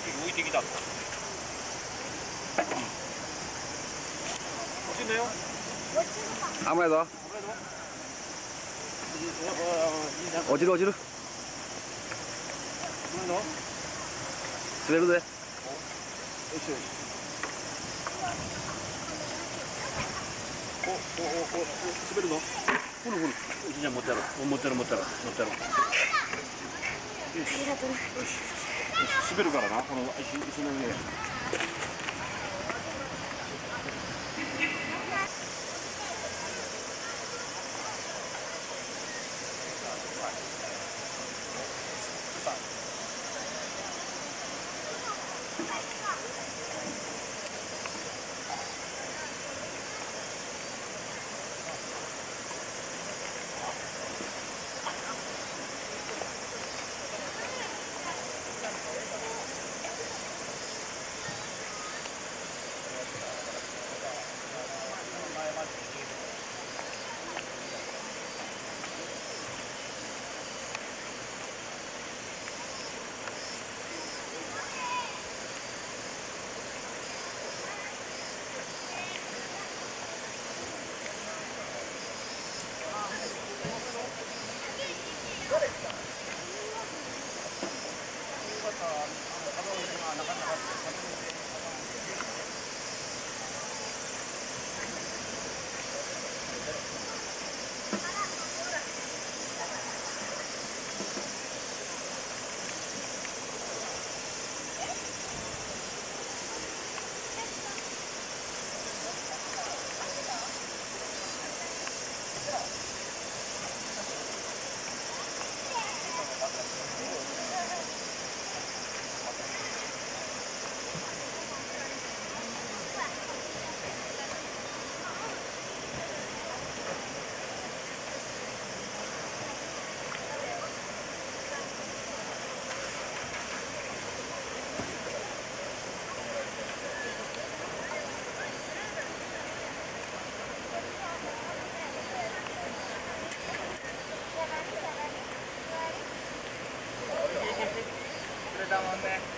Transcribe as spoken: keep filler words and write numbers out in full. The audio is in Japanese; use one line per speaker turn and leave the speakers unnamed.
浮いてきた。落ちんだよ。
危ないぞ。落ちる落ちる。滑るぜ。よしよし。おおおお滑るの。ほるほる。じゃあ持ってやろう。持ってやろう持ってやろう持ってやろう。よし。よし。滑るからなこの石石の上。
くれたもんね。